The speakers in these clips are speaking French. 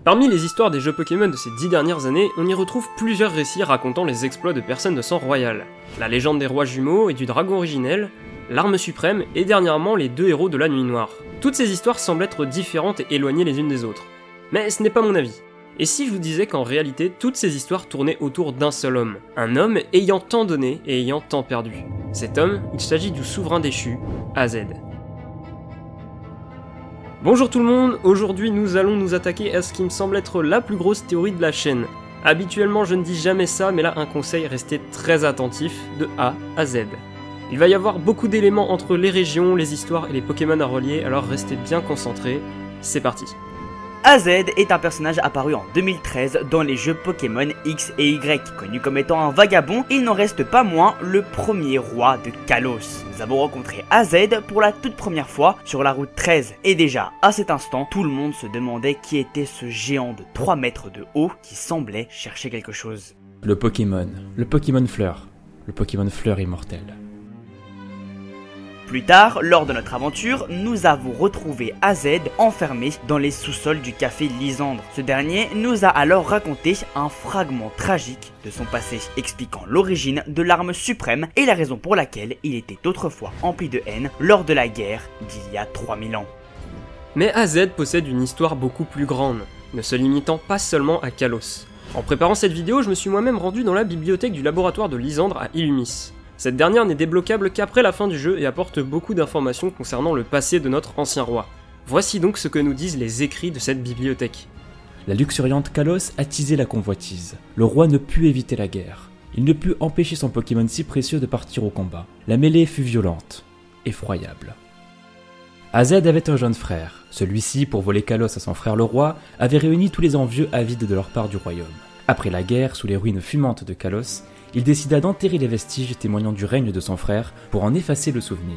Parmi les histoires des jeux Pokémon de ces 10 dernières années, on y retrouve plusieurs récits racontant les exploits de personnes de sang royal. La légende des rois jumeaux et du dragon originel, l'arme suprême et dernièrement les 2 héros de la nuit noire. Toutes ces histoires semblent être différentes et éloignées les unes des autres. Mais ce n'est pas mon avis. Et si je vous disais qu'en réalité, toutes ces histoires tournaient autour d'un seul homme, un homme ayant tant donné et ayant tant perdu. Cet homme, il s'agit du souverain déchu, AZ. Bonjour tout le monde, aujourd'hui nous allons nous attaquer à ce qui me semble être la plus grosse théorie de la chaîne. Habituellement je ne dis jamais ça, mais là un conseil, restez très attentif de A à Z. Il va y avoir beaucoup d'éléments entre les régions, les histoires et les Pokémon à relier, alors restez bien concentrés, c'est parti. AZ est un personnage apparu en 2013 dans les jeux Pokémon X et Y. Connu comme étant un vagabond, il n'en reste pas moins le premier roi de Kalos. Nous avons rencontré AZ pour la toute première fois sur la route 13. Et déjà, à cet instant, tout le monde se demandait qui était ce géant de 3 mètres de haut qui semblait chercher quelque chose. Le Pokémon Fleur. Le Pokémon Fleur immortel. Plus tard, lors de notre aventure, nous avons retrouvé AZ enfermé dans les sous-sols du café Lysandre. Ce dernier nous a alors raconté un fragment tragique de son passé, expliquant l'origine de l'arme suprême et la raison pour laquelle il était autrefois empli de haine lors de la guerre d'il y a 3000 ans. Mais AZ possède une histoire beaucoup plus grande, ne se limitant pas seulement à Kalos. En préparant cette vidéo, je me suis moi-même rendu dans la bibliothèque du laboratoire de Lysandre à Illumis. Cette dernière n'est débloquable qu'après la fin du jeu et apporte beaucoup d'informations concernant le passé de notre ancien roi. Voici donc ce que nous disent les écrits de cette bibliothèque. La luxuriante Kalos attisait la convoitise. Le roi ne put éviter la guerre. Il ne put empêcher son Pokémon si précieux de partir au combat. La mêlée fut violente, effroyable. AZ avait un jeune frère. Celui-ci, pour voler Kalos à son frère le roi, avait réuni tous les envieux avides de leur part du royaume. Après la guerre, sous les ruines fumantes de Kalos, il décida d'enterrer les vestiges témoignant du règne de son frère pour en effacer le souvenir.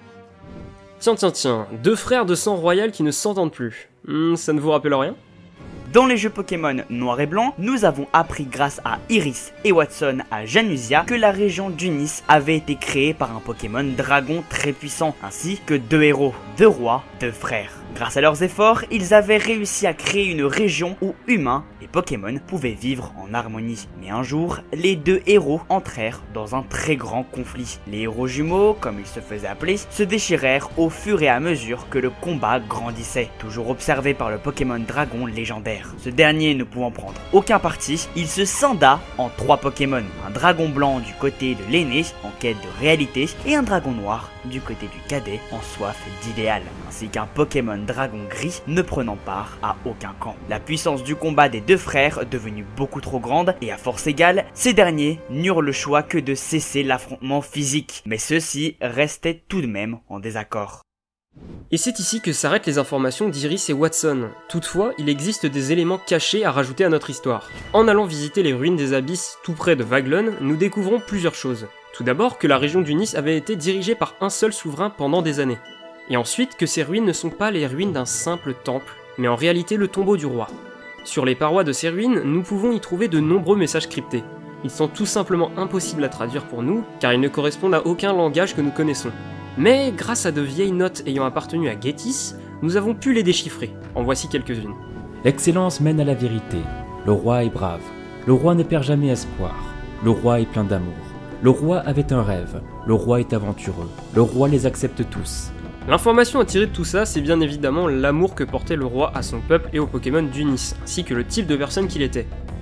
Tiens, 2 frères de sang royal qui ne s'entendent plus. Ça ne vous rappelle rien ? Dans les jeux Pokémon Noir et Blanc, nous avons appris grâce à Iris et Watson à Janusia que la région d'Unis avait été créée par un Pokémon dragon très puissant, ainsi que 2 héros, 2 rois, 2 frères. Grâce à leurs efforts, ils avaient réussi à créer une région où humains et Pokémon pouvaient vivre en harmonie. Mais un jour, les 2 héros entrèrent dans un très grand conflit. Les héros jumeaux, comme ils se faisaient appeler, se déchirèrent au fur et à mesure que le combat grandissait, toujours observé par le Pokémon dragon légendaire. Ce dernier ne pouvant prendre aucun parti, il se scinda en 3 Pokémon. Un dragon blanc du côté de l'aîné, en quête de réalité, et un dragon noir du côté du cadet, en soif d'idéal, ainsi qu'un Pokémon dragon gris ne prenant part à aucun camp. La puissance du combat des 2 frères devenue beaucoup trop grande, et à force égale, ces derniers n'eurent le choix que de cesser l'affrontement physique, mais ceux-ci restaient tout de même en désaccord. Et c'est ici que s'arrêtent les informations d'Iris et Watson. Toutefois, il existe des éléments cachés à rajouter à notre histoire. En allant visiter les ruines des abysses tout près de Vaglon, nous découvrons plusieurs choses. Tout d'abord que la région d'Unis avait été dirigée par un seul souverain pendant des années. Et ensuite que ces ruines ne sont pas les ruines d'un simple temple, mais en réalité le tombeau du roi. Sur les parois de ces ruines, nous pouvons y trouver de nombreux messages cryptés. Ils sont tout simplement impossibles à traduire pour nous, car ils ne correspondent à aucun langage que nous connaissons. Mais grâce à de vieilles notes ayant appartenu à Gétis, nous avons pu les déchiffrer. En voici quelques-unes. L'excellence mène à la vérité. Le roi est brave. Le roi ne perd jamais espoir. Le roi est plein d'amour. Le roi avait un rêve. Le roi est aventureux. Le roi les accepte tous. L'information à tirer de tout ça, c'est bien évidemment l'amour que portait le roi à son peuple et aux Pokémon d'Unis, ainsi que le type de personne qu'il était.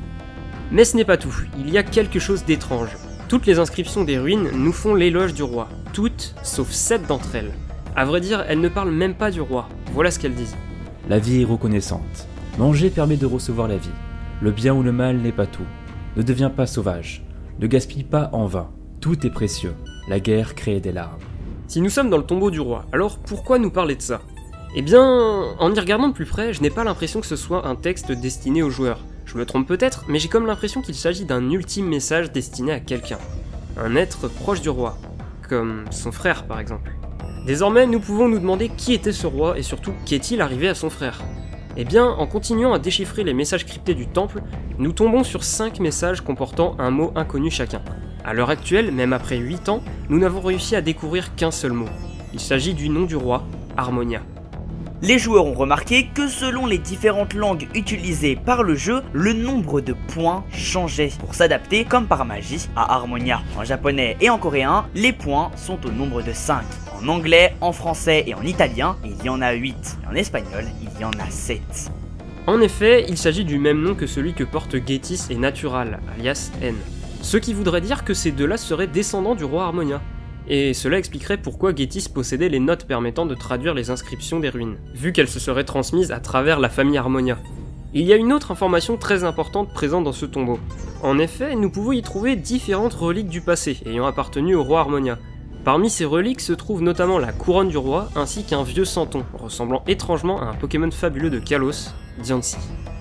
Mais ce n'est pas tout, il y a quelque chose d'étrange. Toutes les inscriptions des ruines nous font l'éloge du roi, toutes sauf 7 d'entre elles. À vrai dire, elles ne parlent même pas du roi, voilà ce qu'elles disent. La vie est reconnaissante. Manger permet de recevoir la vie. Le bien ou le mal n'est pas tout. Ne deviens pas sauvage. Ne gaspille pas en vain. Tout est précieux. La guerre crée des larmes. Si nous sommes dans le tombeau du roi, alors pourquoi nous parler de ça ? Eh bien, en y regardant de plus près, je n'ai pas l'impression que ce soit un texte destiné aux joueurs. Je me trompe peut-être, mais j'ai comme l'impression qu'il s'agit d'un ultime message destiné à quelqu'un. Un être proche du roi, comme son frère par exemple. Désormais, nous pouvons nous demander qui était ce roi et surtout qu'est-il arrivé à son frère. Eh bien, en continuant à déchiffrer les messages cryptés du temple, nous tombons sur 5 messages comportant un mot inconnu chacun. À l'heure actuelle, même après 8 ans, nous n'avons réussi à découvrir qu'un seul mot. Il s'agit du nom du roi, Harmonia. Les joueurs ont remarqué que selon les différentes langues utilisées par le jeu, le nombre de points changeait pour s'adapter comme par magie à Harmonia. En japonais et en coréen, les points sont au nombre de 5. En anglais, en français et en italien, il y en a 8. Et en espagnol, il y en a 7. En effet, il s'agit du même nom que celui que portent Getis et Natural, alias N. Ce qui voudrait dire que ces deux-là seraient descendants du roi Harmonia. Et cela expliquerait pourquoi Getis possédait les notes permettant de traduire les inscriptions des ruines, vu qu'elles se seraient transmises à travers la famille Harmonia. Il y a une autre information très importante présente dans ce tombeau. En effet, nous pouvons y trouver différentes reliques du passé, ayant appartenu au roi Harmonia. Parmi ces reliques se trouve notamment la couronne du roi, ainsi qu'un vieux santon, ressemblant étrangement à un Pokémon fabuleux de Kalos, Diancie.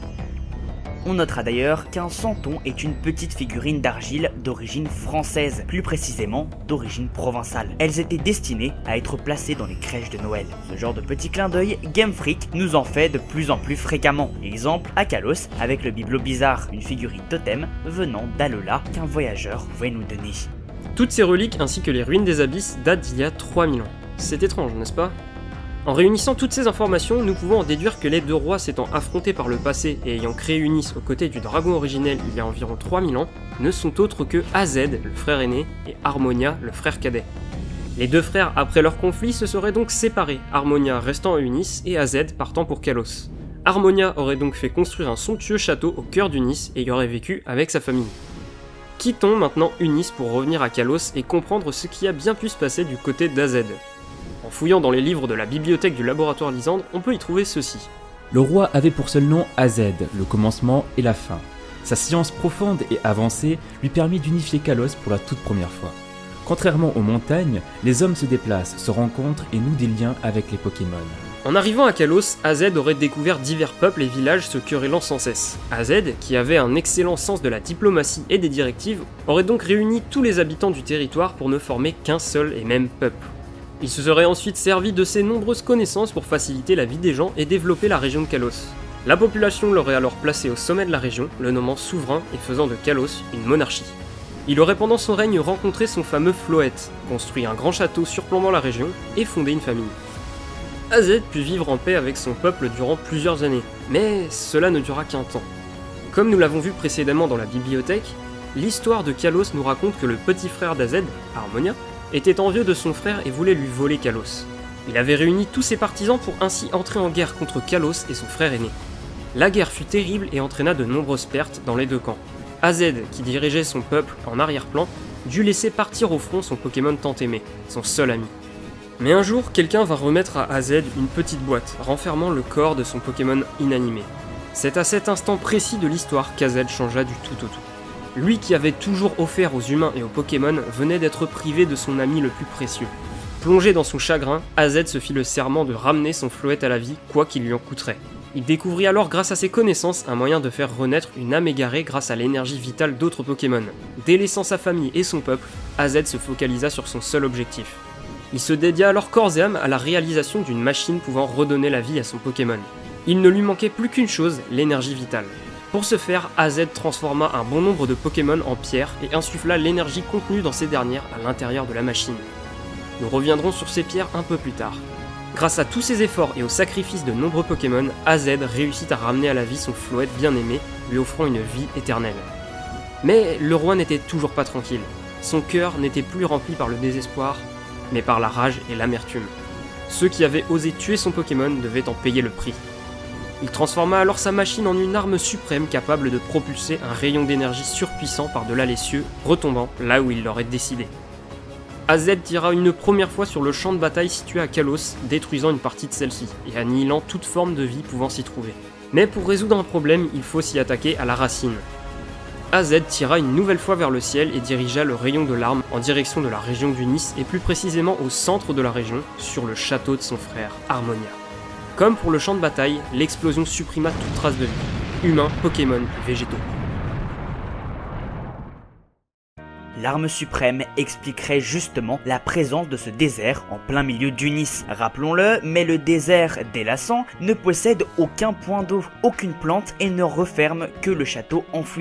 On notera d'ailleurs qu'un santon est une petite figurine d'argile d'origine française, plus précisément d'origine provençale. Elles étaient destinées à être placées dans les crèches de Noël. Ce genre de petit clin d'œil, Game Freak nous en fait de plus en plus fréquemment. Exemple à Kalos avec le bibelot bizarre, une figurine totem venant d'Alola qu'un voyageur pouvait nous donner. Toutes ces reliques ainsi que les ruines des abysses datent d'il y a 3000 ans. C'est étrange, n'est-ce pas ? En réunissant toutes ces informations, nous pouvons en déduire que les deux rois s'étant affrontés par le passé et ayant créé Unis aux côtés du dragon originel il y a environ 3000 ans, ne sont autres que AZ, le frère aîné, et Harmonia, le frère cadet. Les deux frères, après leur conflit, se seraient donc séparés, Harmonia restant à Unis et AZ partant pour Kalos. Harmonia aurait donc fait construire un somptueux château au cœur d'Unis et y aurait vécu avec sa famille. Quittons maintenant Unis pour revenir à Kalos et comprendre ce qui a bien pu se passer du côté d'AZ. En fouillant dans les livres de la bibliothèque du laboratoire Lysandre, on peut y trouver ceci. Le roi avait pour seul nom AZ, le commencement et la fin. Sa science profonde et avancée lui permit d'unifier Kalos pour la toute première fois. Contrairement aux montagnes, les hommes se déplacent, se rencontrent et nouent des liens avec les Pokémon. En arrivant à Kalos, AZ aurait découvert divers peuples et villages se querellant sans cesse. AZ, qui avait un excellent sens de la diplomatie et des directives, aurait donc réuni tous les habitants du territoire pour ne former qu'un seul et même peuple. Il se serait ensuite servi de ses nombreuses connaissances pour faciliter la vie des gens et développer la région de Kalos. La population l'aurait alors placé au sommet de la région, le nommant souverain et faisant de Kalos une monarchie. Il aurait pendant son règne rencontré son fameux Floette, construit un grand château surplombant la région et fondé une famille. AZ put vivre en paix avec son peuple durant plusieurs années, mais cela ne dura qu'un temps. Comme nous l'avons vu précédemment dans la bibliothèque, l'histoire de Kalos nous raconte que le petit frère d'AZ, Harmonia, était envieux de son frère et voulait lui voler Kalos. Il avait réuni tous ses partisans pour ainsi entrer en guerre contre Kalos et son frère aîné. La guerre fut terrible et entraîna de nombreuses pertes dans les deux camps. AZ, qui dirigeait son peuple en arrière-plan, dut laisser partir au front son Pokémon tant aimé, son seul ami. Mais un jour, quelqu'un va remettre à AZ une petite boîte renfermant le corps de son Pokémon inanimé. C'est à cet instant précis de l'histoire qu'AZ changea du tout au tout. Lui qui avait toujours offert aux humains et aux Pokémon venait d'être privé de son ami le plus précieux. Plongé dans son chagrin, AZ se fit le serment de ramener son Floette à la vie, quoi qu'il lui en coûterait. Il découvrit alors grâce à ses connaissances un moyen de faire renaître une âme égarée grâce à l'énergie vitale d'autres Pokémon. Délaissant sa famille et son peuple, AZ se focalisa sur son seul objectif. Il se dédia alors corps et âme à la réalisation d'une machine pouvant redonner la vie à son Pokémon. Il ne lui manquait plus qu'une chose, l'énergie vitale. Pour ce faire, AZ transforma un bon nombre de Pokémon en pierre et insuffla l'énergie contenue dans ces dernières à l'intérieur de la machine. Nous reviendrons sur ces pierres un peu plus tard. Grâce à tous ses efforts et au sacrifice de nombreux Pokémon, AZ réussit à ramener à la vie son Floette bien-aimé, lui offrant une vie éternelle. Mais le roi n'était toujours pas tranquille. Son cœur n'était plus rempli par le désespoir, mais par la rage et l'amertume. Ceux qui avaient osé tuer son Pokémon devaient en payer le prix. Il transforma alors sa machine en une arme suprême capable de propulser un rayon d'énergie surpuissant par-delà les cieux, retombant là où il l'aurait décidé. AZ tira une première fois sur le champ de bataille situé à Kalos, détruisant une partie de celle-ci, et annihilant toute forme de vie pouvant s'y trouver. Mais pour résoudre un problème, il faut s'y attaquer à la racine. AZ tira une nouvelle fois vers le ciel et dirigea le rayon de l'arme en direction de la région d'Unis et plus précisément au centre de la région, sur le château de son frère, Harmonia. Comme pour le champ de bataille, l'explosion supprima toute trace de vie, humains, Pokémon, végétaux. L'arme suprême expliquerait justement la présence de ce désert en plein milieu d'Unis. Rappelons-le, mais le désert d'Elasan ne possède aucun point d'eau, aucune plante et ne referme que le château enfoui.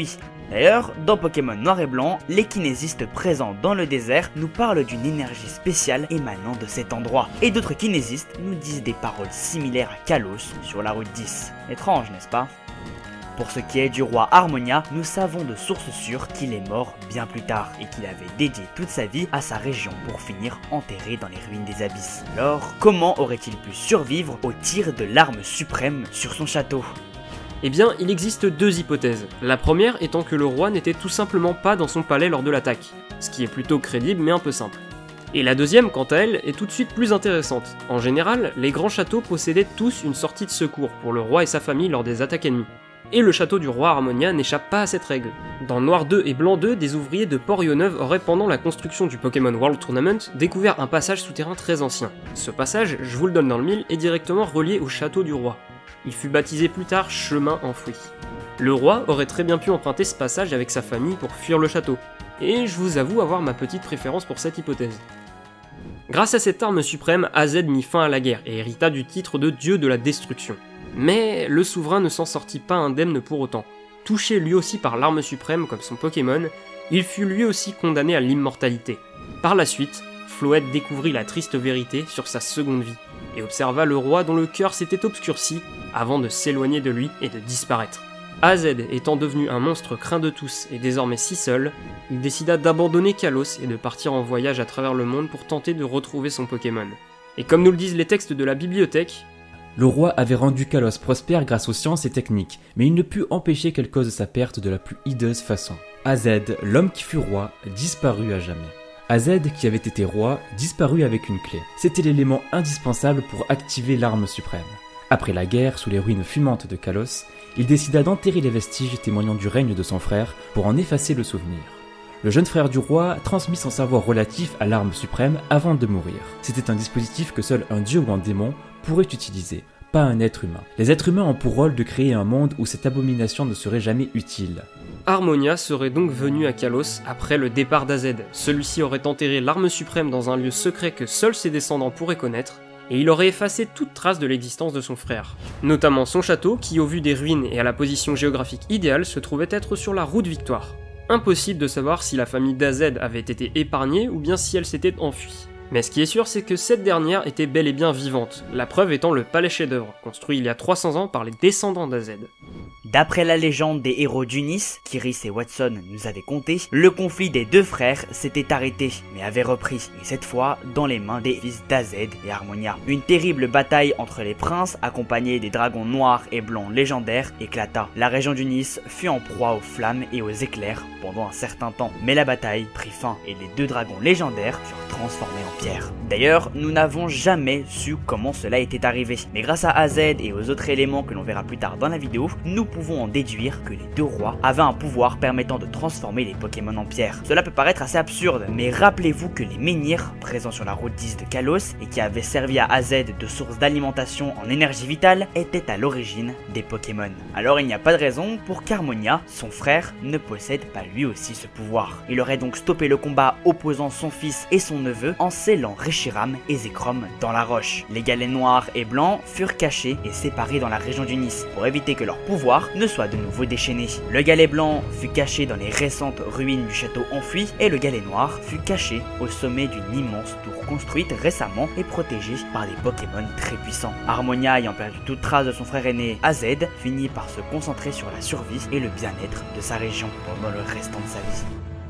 D'ailleurs, dans Pokémon Noir et Blanc, les kinésistes présents dans le désert nous parlent d'une énergie spéciale émanant de cet endroit. Et d'autres kinésistes nous disent des paroles similaires à Kalos sur la route 10. Étrange, n'est-ce pas? Pour ce qui est du roi Harmonia, nous savons de sources sûres qu'il est mort bien plus tard et qu'il avait dédié toute sa vie à sa région pour finir enterré dans les ruines des abysses. Alors, comment aurait-il pu survivre au tir de l'arme suprême sur son château? Eh bien, il existe deux hypothèses. La première étant que le roi n'était tout simplement pas dans son palais lors de l'attaque, ce qui est plutôt crédible mais un peu simple. Et la deuxième, quant à elle, est tout de suite plus intéressante. En général, les grands châteaux possédaient tous une sortie de secours pour le roi et sa famille lors des attaques ennemies. Et le château du roi Harmonia n'échappe pas à cette règle. Dans Noir 2 et Blanc 2, des ouvriers de Port-Yoneuve auraient pendant la construction du Pokémon World Tournament découvert un passage souterrain très ancien. Ce passage, je vous le donne dans le mille, est directement relié au château du roi. Il fut baptisé plus tard Chemin Enfoui. Le roi aurait très bien pu emprunter ce passage avec sa famille pour fuir le château. Et je vous avoue avoir ma petite préférence pour cette hypothèse. Grâce à cette arme suprême, AZ mit fin à la guerre et hérita du titre de dieu de la destruction. Mais le souverain ne s'en sortit pas indemne pour autant. Touché lui aussi par l'arme suprême comme son Pokémon, il fut lui aussi condamné à l'immortalité. Par la suite, Floette découvrit la triste vérité sur sa seconde vie, et observa le roi dont le cœur s'était obscurci avant de s'éloigner de lui et de disparaître. AZ étant devenu un monstre craint de tous et désormais si seul, il décida d'abandonner Kalos et de partir en voyage à travers le monde pour tenter de retrouver son Pokémon. Et comme nous le disent les textes de la bibliothèque, le roi avait rendu Kalos prospère grâce aux sciences et techniques, mais il ne put empêcher qu'elle cause sa perte de la plus hideuse façon. AZ, l'homme qui fut roi, disparut à jamais. AZ, qui avait été roi, disparut avec une clé. C'était l'élément indispensable pour activer l'arme suprême. Après la guerre, sous les ruines fumantes de Kalos, il décida d'enterrer les vestiges témoignant du règne de son frère pour en effacer le souvenir. Le jeune frère du roi transmit son savoir relatif à l'arme suprême avant de mourir. C'était un dispositif que seul un dieu ou un démon pourrait utiliser, pas un être humain. Les êtres humains ont pour rôle de créer un monde où cette abomination ne serait jamais utile. Harmonia serait donc venu à Kalos après le départ d'AZ. Celui-ci aurait enterré l'arme suprême dans un lieu secret que seuls ses descendants pourraient connaître, et il aurait effacé toute trace de l'existence de son frère. Notamment son château qui, au vu des ruines et à la position géographique idéale, se trouvait être sur la route Victoire. Impossible de savoir si la famille d'AZ avait été épargnée ou bien si elle s'était enfuie. Mais ce qui est sûr, c'est que cette dernière était bel et bien vivante, la preuve étant le palais chef-d'œuvre, construit il y a 300 ans par les descendants d'AZ. D'après la légende des héros d'Unis, qu'Iris et Watson nous avaient conté, le conflit des deux frères s'était arrêté, mais avait repris, et cette fois dans les mains des fils d'AZ et Harmonia. Une terrible bataille entre les princes, accompagnés des dragons noirs et blancs légendaires, éclata. La région d'Unis fut en proie aux flammes et aux éclairs pendant un certain temps, mais la bataille prit fin, et les deux dragons légendaires furent transformés en pierre. D'ailleurs, nous n'avons jamais su comment cela était arrivé, mais grâce à AZ et aux autres éléments que l'on verra plus tard dans la vidéo, nous pouvons en déduire que les deux rois avaient un pouvoir permettant de transformer les Pokémon en pierre. Cela peut paraître assez absurde, mais rappelez-vous que les menhirs, présents sur la route 10 de Kalos et qui avaient servi à AZ de source d'alimentation en énergie vitale, étaient à l'origine des Pokémon. Alors il n'y a pas de raison pour qu'Harmonia, son frère, ne possède pas lui aussi ce pouvoir. Il aurait donc stoppé le combat opposant son fils et son neveu en scellant Reshiram et Zekrom dans la roche. Les galets noirs et blancs furent cachés et séparés dans la région d'Unis pour éviter que leur pouvoir ne soit de nouveau déchaîné. Le galet blanc fut caché dans les récentes ruines du château enfui et le galet noir fut caché au sommet d'une immense tour construite récemment et protégée par des Pokémon très puissants. Harmonia, ayant perdu toute trace de son frère aîné AZ, finit par se concentrer sur la survie et le bien-être de sa région pendant le restant de sa vie.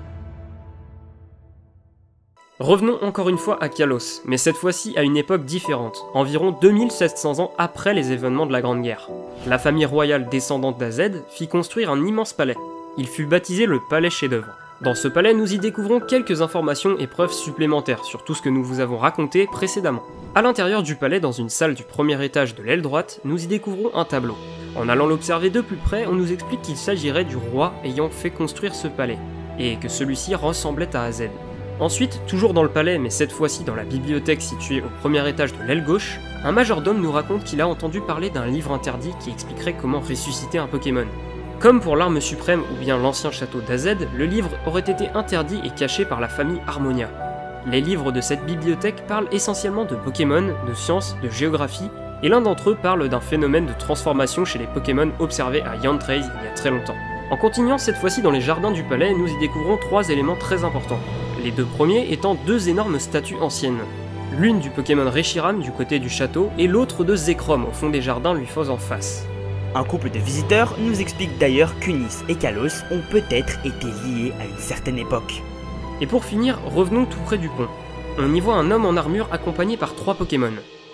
Revenons encore une fois à Kalos, mais cette fois-ci à une époque différente, environ 2700 ans après les événements de la Grande Guerre. La famille royale descendante d'AZ fit construire un immense palais. Il fut baptisé le palais chef-d'œuvre. Dans ce palais, nous y découvrons quelques informations et preuves supplémentaires sur tout ce que nous vous avons raconté précédemment. À l'intérieur du palais, dans une salle du premier étage de l'aile droite, nous y découvrons un tableau. En allant l'observer de plus près, on nous explique qu'il s'agirait du roi ayant fait construire ce palais, et que celui-ci ressemblait à AZ. Ensuite, toujours dans le palais, mais cette fois-ci dans la bibliothèque située au premier étage de l'aile gauche, un majordome nous raconte qu'il a entendu parler d'un livre interdit qui expliquerait comment ressusciter un Pokémon. Comme pour l'arme suprême ou bien l'ancien château d'AZ, le livre aurait été interdit et caché par la famille Harmonia. Les livres de cette bibliothèque parlent essentiellement de Pokémon, de sciences, de géographie, et l'un d'entre eux parle d'un phénomène de transformation chez les Pokémon observé à Yantrace il y a très longtemps. En continuant cette fois-ci dans les jardins du palais, nous y découvrons 3 éléments très importants. Les 2 premiers étant 2 énormes statues anciennes. L'une du Pokémon Reshiram du côté du château et l'autre de Zekrom au fond des jardins lui faisant face. Un couple de visiteurs nous explique d'ailleurs qu'Unis et Kalos ont peut-être été liés à une certaine époque. Et pour finir, revenons tout près du pont. On y voit un homme en armure accompagné par 3 Pokémon.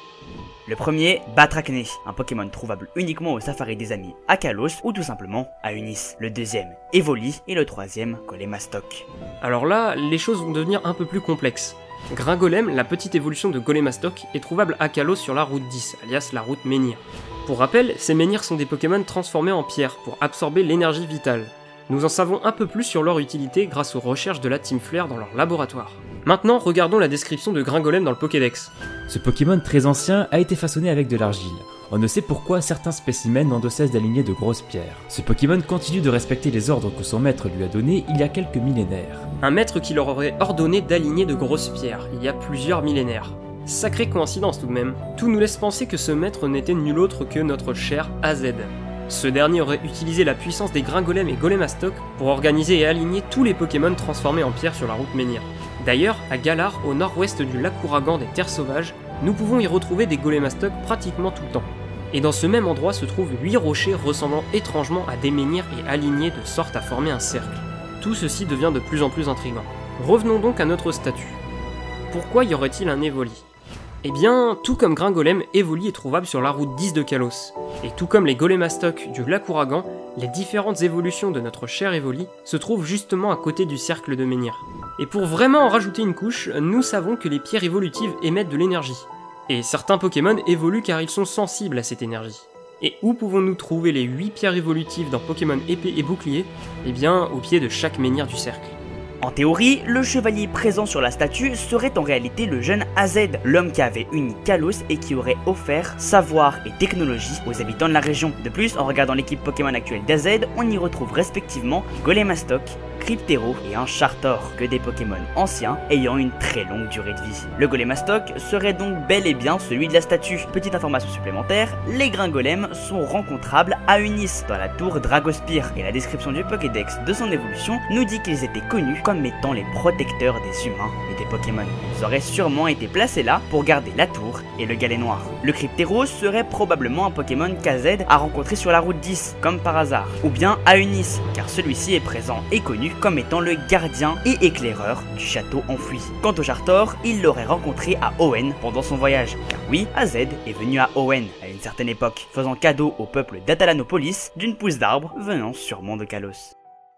Le premier, Batracné, un Pokémon trouvable uniquement au safari des amis à Kalos ou tout simplement à Unis. Le deuxième, Evoli, et le troisième, Golemastok. Alors là, les choses vont devenir un peu plus complexes. Gringolem, la petite évolution de Golemastok, est trouvable à Kalos sur la route 10, alias la route Menhir. Pour rappel, ces menhirs sont des Pokémon transformés en pierre pour absorber l'énergie vitale. Nous en savons un peu plus sur leur utilité grâce aux recherches de la Team Flare dans leur laboratoire. Maintenant, regardons la description de Gringolem dans le Pokédex. Ce Pokémon très ancien a été façonné avec de l'argile. On ne sait pourquoi certains spécimens n'ont de cesse d'aligner de grosses pierres. Ce Pokémon continue de respecter les ordres que son maître lui a donnés il y a quelques millénaires. Un maître qui leur aurait ordonné d'aligner de grosses pierres, il y a plusieurs millénaires. Sacrée coïncidence tout de même. Tout nous laisse penser que ce maître n'était nul autre que notre cher AZ. Ce dernier aurait utilisé la puissance des Gringolem et Golemastok pour organiser et aligner tous les Pokémon transformés en pierre sur la route Menhir. D'ailleurs, à Galar, au nord-ouest du lac Ouragan des Terres Sauvages, nous pouvons y retrouver des Golemastok pratiquement tout le temps. Et dans ce même endroit se trouvent 8 rochers ressemblant étrangement à des menhirs et alignés de sorte à former un cercle. Tout ceci devient de plus en plus intriguant. Revenons donc à notre statut. Pourquoi y aurait-il un Evoli ? Eh bien, tout comme Gringolem, Evoli est trouvable sur la route 10 de Kalos. Et tout comme les Golemastok du lac Ouragan, les différentes évolutions de notre cher Evoli se trouvent justement à côté du cercle de Menhir. Et pour vraiment en rajouter une couche, nous savons que les pierres évolutives émettent de l'énergie. Et certains Pokémon évoluent car ils sont sensibles à cette énergie. Et où pouvons-nous trouver les 8 pierres évolutives dans Pokémon épée et bouclier ? Eh bien, au pied de chaque menhir du cercle. En théorie, le chevalier présent sur la statue serait en réalité le jeune AZ, l'homme qui avait uni Kalos et qui aurait offert savoir et technologie aux habitants de la région. De plus, en regardant l'équipe Pokémon actuelle d'AZ, on y retrouve respectivement Golemastok, Cryptero et un Chartor, que des Pokémon anciens ayant une très longue durée de vie. Le Golemastok serait donc bel et bien celui de la statue. Petite information supplémentaire, les Gringolem sont rencontrables à Unis, dans la tour Dragospire, et la description du Pokédex de son évolution nous dit qu'ils étaient connus comme étant les protecteurs des humains et des Pokémon. Ils auraient sûrement été placés là pour garder la tour et le galet noir. Le Cryptero serait probablement un Pokémon KZ à rencontrer sur la route 10, comme par hasard, ou bien à Unis, car celui-ci est présent et connu comme étant le gardien et éclaireur du château enfoui. Quant au Chartor, il l'aurait rencontré à Hoenn pendant son voyage, car oui, AZ est venu à Hoenn à une certaine époque, faisant cadeau au peuple d'Atalanopolis d'une pousse d'arbre venant sûrement de Kalos.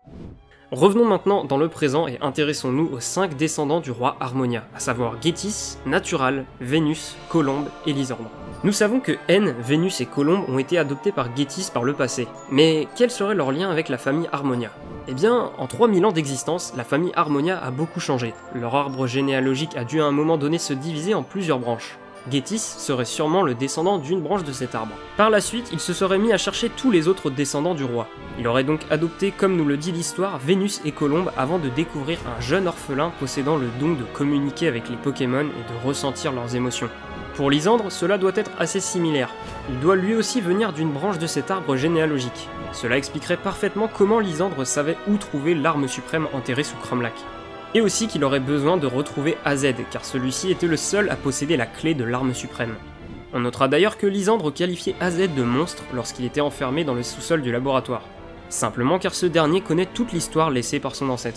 Revenons maintenant dans le présent et intéressons-nous aux 5 descendants du roi Harmonia, à savoir Gétis, Natural, Vénus, Colombe et Lysandre. Nous savons que N, Vénus et Colombe ont été adoptés par Gétis par le passé, mais quel serait leur lien avec la famille Harmonia ? Eh bien, en 3000 ans d'existence, la famille Harmonia a beaucoup changé. Leur arbre généalogique a dû à un moment donné se diviser en plusieurs branches. Gétis serait sûrement le descendant d'une branche de cet arbre. Par la suite, il se serait mis à chercher tous les autres descendants du roi. Il aurait donc adopté, comme nous le dit l'histoire, Vénus et Colombe avant de découvrir un jeune orphelin possédant le don de communiquer avec les Pokémon et de ressentir leurs émotions. Pour Lysandre, cela doit être assez similaire. Il doit lui aussi venir d'une branche de cet arbre généalogique. Cela expliquerait parfaitement comment Lysandre savait où trouver l'arme suprême enterrée sous Cromlac. Et aussi qu'il aurait besoin de retrouver AZ, car celui-ci était le seul à posséder la clé de l'arme suprême. On notera d'ailleurs que Lysandre qualifiait AZ de monstre lorsqu'il était enfermé dans le sous-sol du laboratoire. Simplement car ce dernier connaît toute l'histoire laissée par son ancêtre.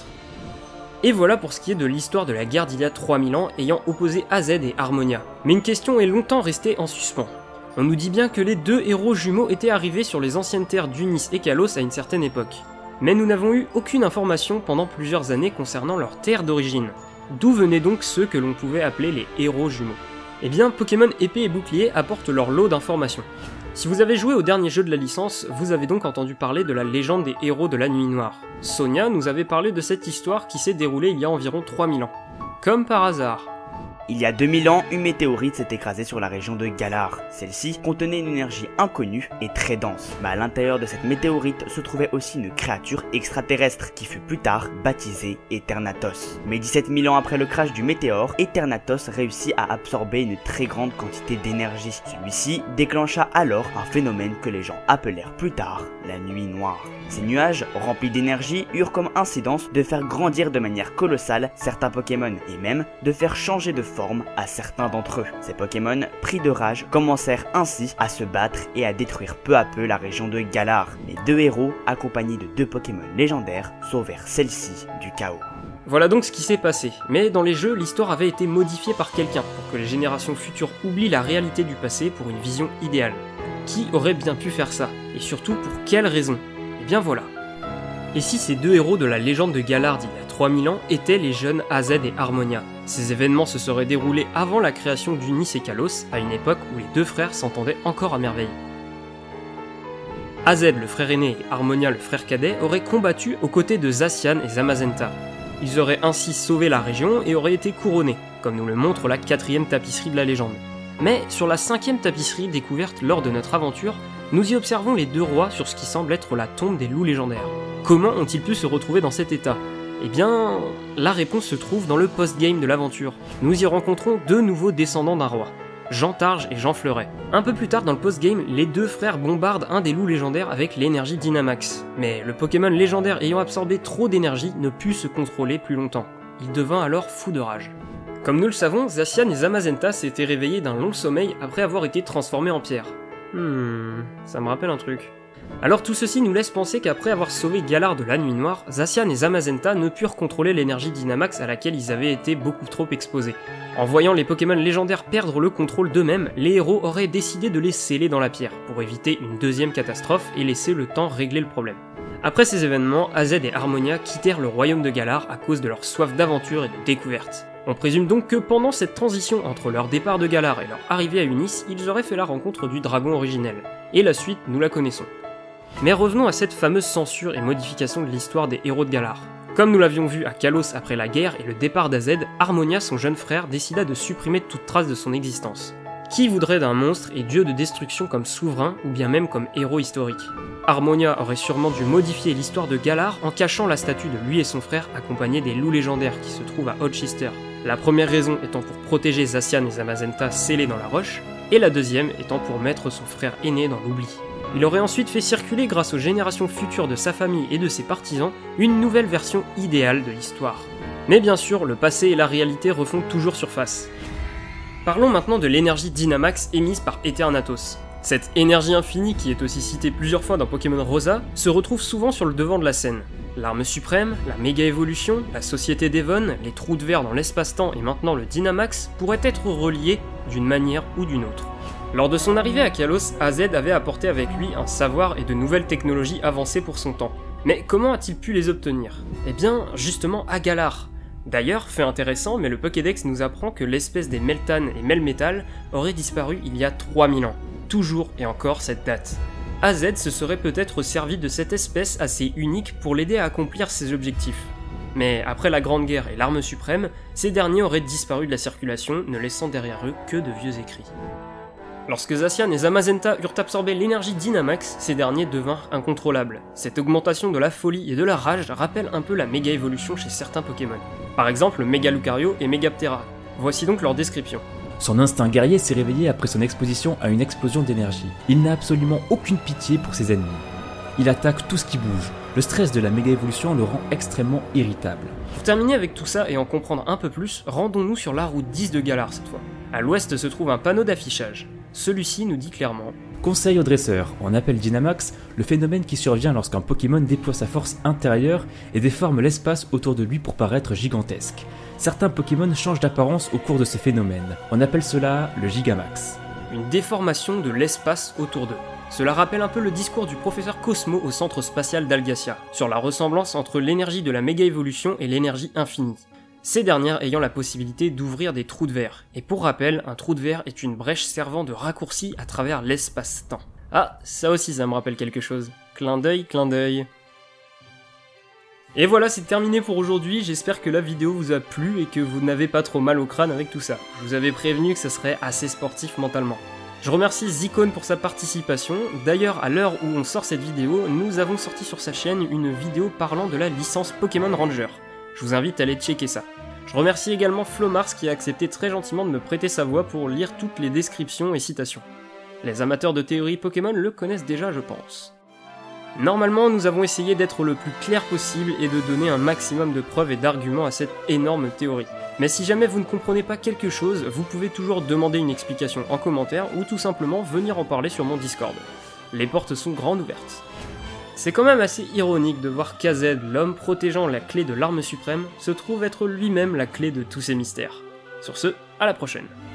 Et voilà pour ce qui est de l'histoire de la guerre d'il y a 3000 ans ayant opposé AZ et Harmonia. Mais une question est longtemps restée en suspens. On nous dit bien que les 2 héros jumeaux étaient arrivés sur les anciennes terres d'Unis et Kalos à une certaine époque. Mais nous n'avons eu aucune information pendant plusieurs années concernant leur terre d'origine. D'où venaient donc ceux que l'on pouvait appeler les héros jumeaux ? Eh bien, Pokémon épée et bouclier apportent leur lot d'informations. Si vous avez joué au dernier jeu de la licence, vous avez donc entendu parler de la légende des héros de la nuit noire. Sonia nous avait parlé de cette histoire qui s'est déroulée il y a environ 3000 ans. Comme par hasard. Il y a 2000 ans, une météorite s'est écrasée sur la région de Galar. Celle-ci contenait une énergie inconnue et très dense. Mais à l'intérieur de cette météorite se trouvait aussi une créature extraterrestre qui fut plus tard baptisée Eternatos. Mais 17 000 ans après le crash du météore, Eternatos réussit à absorber une très grande quantité d'énergie. Celui-ci déclencha alors un phénomène que les gens appelèrent plus tard la nuit noire. Ces nuages, remplis d'énergie, eurent comme incidence de faire grandir de manière colossale certains Pokémon, et même de faire changer de forme à certains d'entre eux. Ces Pokémon, pris de rage, commencèrent ainsi à se battre et à détruire peu à peu la région de Galar. Les deux héros, accompagnés de deux Pokémon légendaires, sauvèrent celle-ci du chaos. Voilà donc ce qui s'est passé, mais dans les jeux, l'histoire avait été modifiée par quelqu'un pour que les générations futures oublient la réalité du passé pour une vision idéale. Qui aurait bien pu faire ça? Et surtout pour quelle raison? Eh bien voilà. Et si ces deux héros de la légende de Galar d'il y a 3000 ans étaient les jeunes AZ et Harmonia? Ces événements se seraient déroulés avant la création d'Unis et Kalos, à une époque où les deux frères s'entendaient encore à merveille. AZ, le frère aîné, et Harmonia, le frère cadet, auraient combattu aux côtés de Zacian et Zamazenta. Ils auraient ainsi sauvé la région et auraient été couronnés, comme nous le montre la 4ème tapisserie de la légende. Mais sur la 5ème tapisserie découverte lors de notre aventure, nous y observons les deux rois sur ce qui semble être la tombe des loups légendaires. Comment ont-ils pu se retrouver dans cet état? Eh bien, la réponse se trouve dans le post-game de l'aventure. Nous y rencontrons deux nouveaux descendants d'un roi, Jean Targe et Jean Fleuret. Un peu plus tard dans le post-game, les deux frères bombardent un des loups légendaires avec l'énergie Dynamax. Mais le Pokémon légendaire ayant absorbé trop d'énergie ne put se contrôler plus longtemps. Il devint alors fou de rage. Comme nous le savons, Zacian et Zamazenta s'étaient réveillés d'un long sommeil après avoir été transformés en pierre. Ça me rappelle un truc. Alors tout ceci nous laisse penser qu'après avoir sauvé Galar de la Nuit Noire, Zacian et Zamazenta ne purent contrôler l'énergie Dynamax à laquelle ils avaient été beaucoup trop exposés. En voyant les Pokémon légendaires perdre le contrôle d'eux-mêmes, les héros auraient décidé de les sceller dans la pierre, pour éviter une deuxième catastrophe et laisser le temps régler le problème. Après ces événements, AZ et Harmonia quittèrent le royaume de Galar à cause de leur soif d'aventure et de découverte. On présume donc que pendant cette transition entre leur départ de Galar et leur arrivée à Unis, ils auraient fait la rencontre du dragon originel. Et la suite, nous la connaissons. Mais revenons à cette fameuse censure et modification de l'histoire des héros de Galar. Comme nous l'avions vu à Kalos après la guerre et le départ d'AZ, Harmonia, son jeune frère, décida de supprimer toute trace de son existence. Qui voudrait d'un monstre et dieu de destruction comme souverain, ou bien même comme héros historique? Harmonia aurait sûrement dû modifier l'histoire de Galar en cachant la statue de lui et son frère accompagnés des loups légendaires qui se trouvent à Hochester. La première raison étant pour protéger Zacian et Zamazenta scellés dans la roche, et la deuxième étant pour mettre son frère aîné dans l'oubli. Il aurait ensuite fait circuler, grâce aux générations futures de sa famille et de ses partisans, une nouvelle version idéale de l'histoire. Mais bien sûr, le passé et la réalité refont toujours surface. Parlons maintenant de l'énergie Dynamax émise par Eternatus. Cette énergie infinie, qui est aussi citée plusieurs fois dans Pokémon Rosa, se retrouve souvent sur le devant de la scène. L'arme suprême, la méga évolution, la société d'Evon, les trous de verre dans l'espace-temps et maintenant le Dynamax pourraient être reliés d'une manière ou d'une autre. Lors de son arrivée à Kalos, AZ avait apporté avec lui un savoir et de nouvelles technologies avancées pour son temps. Mais comment a-t-il pu les obtenir? Eh bien, justement à Galar. D'ailleurs, fait intéressant, mais le Pokédex nous apprend que l'espèce des Meltan et Melmetal aurait disparu il y a 3000 ans. Toujours et encore cette date. AZ se serait peut-être servi de cette espèce assez unique pour l'aider à accomplir ses objectifs. Mais après la Grande Guerre et l'Arme Suprême, ces derniers auraient disparu de la circulation, ne laissant derrière eux que de vieux écrits. Lorsque Zacian et Zamazenta eurent absorbé l'énergie Dynamax, ces derniers devinrent incontrôlables. Cette augmentation de la folie et de la rage rappelle un peu la méga évolution chez certains Pokémon. Par exemple Mega Lucario et Megaptera. Voici donc leur description. Son instinct guerrier s'est réveillé après son exposition à une explosion d'énergie. Il n'a absolument aucune pitié pour ses ennemis. Il attaque tout ce qui bouge. Le stress de la méga évolution le rend extrêmement irritable. Pour terminer avec tout ça et en comprendre un peu plus, rendons-nous sur la route 10 de Galar cette fois. À l'ouest se trouve un panneau d'affichage. Celui-ci nous dit clairement: Conseil aux dresseurs, on appelle Dynamax le phénomène qui survient lorsqu'un Pokémon déploie sa force intérieure et déforme l'espace autour de lui pour paraître gigantesque. Certains Pokémon changent d'apparence au cours de ce phénomène. On appelle cela le Gigamax. Une déformation de l'espace autour d'eux. Cela rappelle un peu le discours du professeur Cosmo au centre spatial d'Algacia, sur la ressemblance entre l'énergie de la méga évolution et l'énergie infinie. Ces dernières ayant la possibilité d'ouvrir des trous de verre. Et pour rappel, un trou de verre est une brèche servant de raccourci à travers l'espace-temps. Ah, ça aussi ça me rappelle quelque chose. Clin d'œil, clin d'œil. Et voilà, c'est terminé pour aujourd'hui, j'espère que la vidéo vous a plu et que vous n'avez pas trop mal au crâne avec tout ça. Je vous avais prévenu que ça serait assez sportif mentalement. Je remercie Zicone pour sa participation. D'ailleurs, à l'heure où on sort cette vidéo, nous avons sorti sur sa chaîne une vidéo parlant de la licence Pokémon Ranger. Je vous invite à aller checker ça. Je remercie également Flomars qui a accepté très gentiment de me prêter sa voix pour lire toutes les descriptions et citations. Les amateurs de théorie Pokémon le connaissent déjà, je pense. Normalement, nous avons essayé d'être le plus clair possible et de donner un maximum de preuves et d'arguments à cette énorme théorie. Mais si jamais vous ne comprenez pas quelque chose, vous pouvez toujours demander une explication en commentaire ou tout simplement venir en parler sur mon Discord. Les portes sont grandes ouvertes. C'est quand même assez ironique de voir KZ, l'homme protégeant la clé de l'arme suprême, se trouve être lui-même la clé de tous ces mystères. Sur ce, à la prochaine.